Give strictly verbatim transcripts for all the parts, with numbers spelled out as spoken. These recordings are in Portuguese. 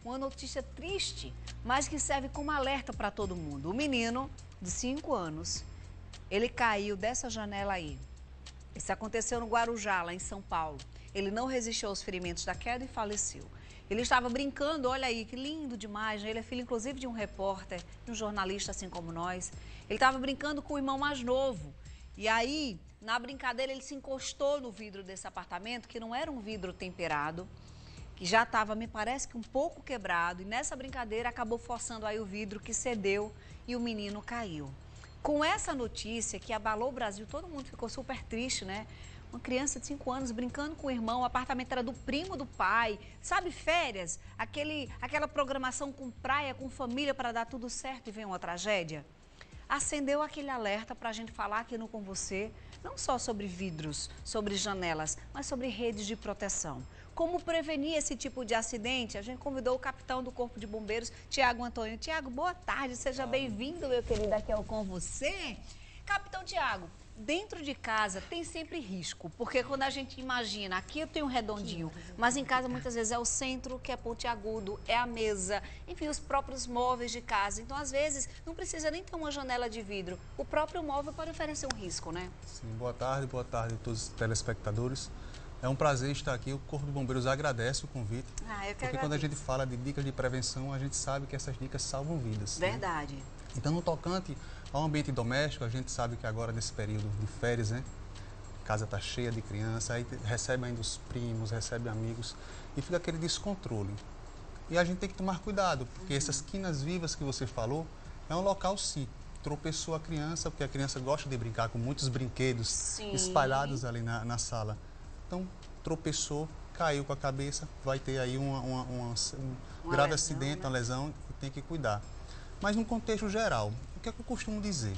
uma notícia triste, mas que serve como alerta para todo mundo. O menino de cinco anos, ele caiu dessa janela aí. Isso aconteceu no Guarujá, lá em São Paulo. Ele não resistiu aos ferimentos da queda e faleceu. Ele estava brincando, olha aí, que lindo demais, né? Ele é filho, inclusive, de um repórter, de um jornalista, assim como nós. Ele estava brincando com o irmão mais novo. E aí, na brincadeira, ele se encostou no vidro desse apartamento, que não era um vidro temperado, que já estava, me parece que um pouco quebrado. E nessa brincadeira, acabou forçando aí o vidro, que cedeu e o menino caiu. Com essa notícia que abalou o Brasil, todo mundo ficou super triste, né? Uma criança de cinco anos brincando com o irmão, o apartamento era do primo do pai, sabe, férias, aquele, aquela programação com praia, com família para dar tudo certo e vem uma tragédia. Acendeu aquele alerta para a gente falar aqui no Com Você, não só sobre vidros, sobre janelas, mas sobre redes de proteção. Como prevenir esse tipo de acidente? A gente convidou o capitão do Corpo de Bombeiros, Tiago Antônio. Tiago, boa tarde, seja bem-vindo, meu querido, aqui ao Com Você. Capitão Tiago, dentro de casa tem sempre risco, porque quando a gente imagina, aqui eu tenho um redondinho, mas em casa muitas vezes é o centro que é pontiagudo, é a mesa, enfim, os próprios móveis de casa. Então, às vezes, não precisa nem ter uma janela de vidro, o próprio móvel pode oferecer um risco, né? Sim, boa tarde, boa tarde a todos os telespectadores. É um prazer estar aqui, o Corpo de Bombeiros agradece o convite, ah, eu que porque agradeço. Quando a gente fala de dicas de prevenção, a gente sabe que essas dicas salvam vidas. Verdade. Né? Então, no tocante ao ambiente doméstico, a gente sabe que agora, nesse período de férias, né, a casa está cheia de criança, aí recebe ainda os primos, recebe amigos, e fica aquele descontrole. E a gente tem que tomar cuidado, porque uhum. essas quinas vivas que você falou, é um local, sim, tropeçou a criança, porque a criança gosta de brincar com muitos brinquedos sim. espalhados ali na, na sala. Então, tropeçou, caiu com a cabeça, vai ter aí uma, uma, uma, um uma grave lesão, acidente, né? Uma lesão, e tem que cuidar. Mas, no contexto geral, o que é que eu costumo dizer?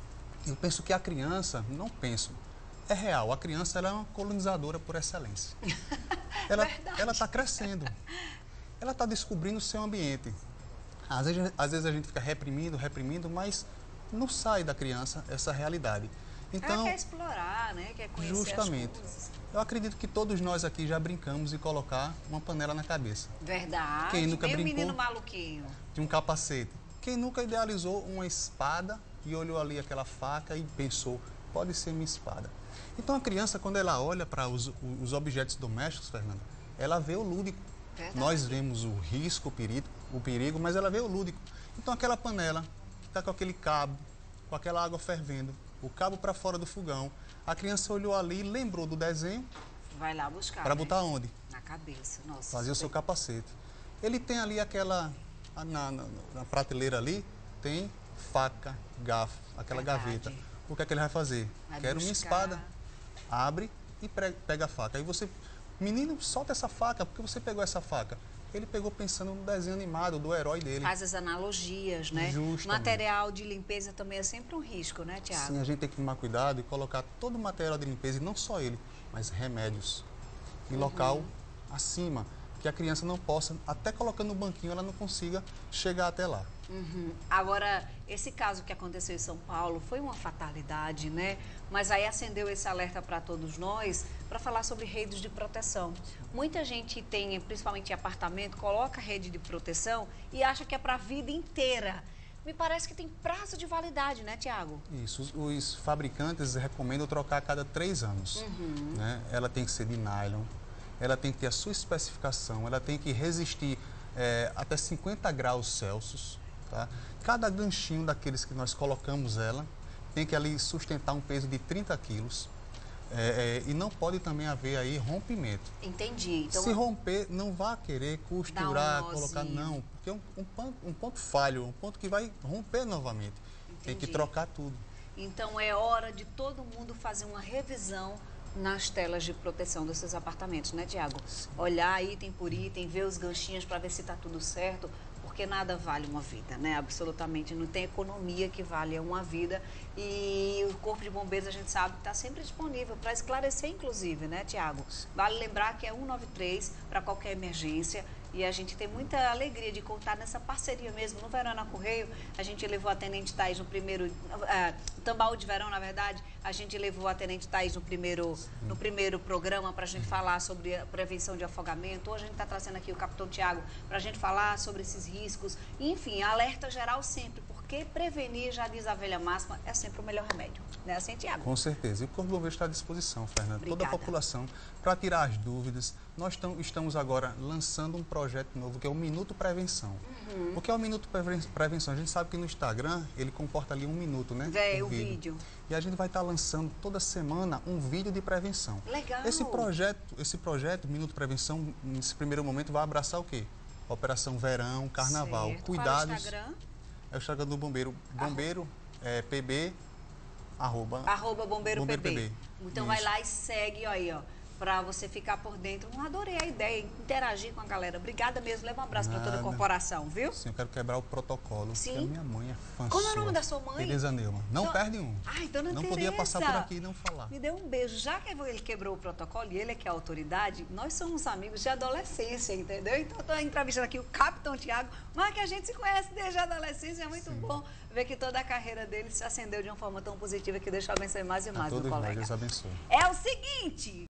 Eu penso que a criança, não penso, é real, a criança ela é uma colonizadora por excelência. Ela está crescendo, ela está descobrindo o seu ambiente. Às vezes, às vezes a gente fica reprimindo, reprimindo, mas não sai da criança essa realidade. Então, ela quer explorar, né? Quer conhecer justamente. As coisas. Eu acredito que todos nós aqui já brincamos em colocar uma panela na cabeça. Verdade. Quem nunca Tem um brincou menino maluquinho. De um capacete. Quem nunca idealizou uma espada e olhou ali aquela faca e pensou, pode ser minha espada. Então a criança, quando ela olha para os, os objetos domésticos, Fernanda, ela vê o lúdico. Verdade. Nós vemos o risco, o perigo, o perigo, mas ela vê o lúdico. Então aquela panela que está com aquele cabo, com aquela água fervendo, o cabo para fora do fogão, a criança olhou ali, lembrou do desenho. Vai lá buscar. Para né? botar onde? Na cabeça. Nossa. Fazer o seu capacete. Ele tem ali aquela, na, na, na prateleira ali, tem faca, garfo, aquela Verdade. gaveta. O que é que ele vai fazer? Vai Quero buscar. minha espada. Abre e pega a faca. Aí você, menino, solta essa faca, porque você pegou essa faca. Ele pegou pensando no desenho animado do herói dele. Faz as analogias, né? Justamente. Material de limpeza também é sempre um risco, né, Tiago? Sim, a gente tem que tomar cuidado e colocar todo o material de limpeza, e não só ele, mas remédios, em uhum. local acima, que a criança não possa, até colocando no banquinho, ela não consiga chegar até lá. Uhum. Agora, esse caso que aconteceu em São Paulo foi uma fatalidade, né? Mas aí acendeu esse alerta para todos nós, para falar sobre redes de proteção. Muita gente tem, principalmente em apartamento, coloca rede de proteção e acha que é para a vida inteira. Me parece que tem prazo de validade, né, Tiago? Isso, os, os fabricantes recomendam trocar a cada três anos. Uhum. Né? Ela tem que ser de nylon, ela tem que ter a sua especificação, ela tem que resistir é, até cinquenta graus Celsius. Tá? Cada ganchinho daqueles que nós colocamos ela tem que ali sustentar um peso de trinta quilos é, é, e não pode também haver aí rompimento. Entendi. Então, se romper, não vá querer costurar, um colocar, não, porque é um, um, ponto, um ponto falho, um ponto que vai romper novamente. Entendi. Tem que trocar tudo. Então é hora de todo mundo fazer uma revisão nas telas de proteção desses apartamentos, né, Tiago? Olhar item por item, ver os ganchinhos para ver se está tudo certo, porque nada vale uma vida, né? Absolutamente, não tem economia que valha uma vida. E o Corpo de Bombeiros, a gente sabe, está sempre disponível para esclarecer, inclusive, né, Tiago? Vale lembrar que é cento e noventa e três para qualquer emergência. E a gente tem muita alegria de contar nessa parceria mesmo. No Verão na Correio, a gente levou a Tenente Thaís no primeiro... Uh, Tambaú de Verão, na verdade, a gente levou a Tenente Thaís no primeiro, no primeiro programa para a gente falar sobre a prevenção de afogamento. Hoje a gente está trazendo aqui o Capitão Tiago para a gente falar sobre esses riscos. Enfim, alerta geral sempre, porque prevenir, já diz a velha máxima, é sempre o melhor remédio. Né, assim, Tiago? Com certeza. E o Corpo de Bombeiros está à disposição, Fernanda. Obrigada. Toda a população, para tirar as dúvidas. Nós estamos agora lançando um projeto novo, que é o Minuto Prevenção. Uhum. O que é o Minuto Prevenção? A gente sabe que no Instagram, ele comporta ali um minuto, né? É, o o vídeo. vídeo. E a gente vai estar lançando toda semana um vídeo de prevenção. Legal. Esse projeto, esse projeto, Minuto Prevenção, nesse primeiro momento, vai abraçar o quê? Operação Verão, Carnaval. Certo. Cuidados. Qual é o Instagram? É o Instagram do Bombeiro. Bombeiro, é, P B... Arroba, arroba bombeiro, bombeiro P B. P B. Então Isso. vai lá e segue aí, ó, para você ficar por dentro. Eu adorei a ideia, interagir com a galera. Obrigada mesmo, leva um abraço para toda a corporação, viu? Sim, eu quero quebrar o protocolo. Sim. A minha mãe é fã. Como é o sua. nome da sua mãe? Tereza Neumann. Não so... perde um. Ai, dona Não Tereza. podia passar por aqui e não falar. Me deu um beijo. Já que ele quebrou o protocolo e ele é que é a autoridade, nós somos amigos de adolescência, entendeu? Então eu estou entrevistando aqui o Capitão Tiago, mas que a gente se conhece desde a adolescência. É muito Sim. bom ver que toda a carreira dele se acendeu de uma forma tão positiva que deixa eu abençoe mais e mais, a meu todos colega. Nós, Deus abençoe. É o seguinte...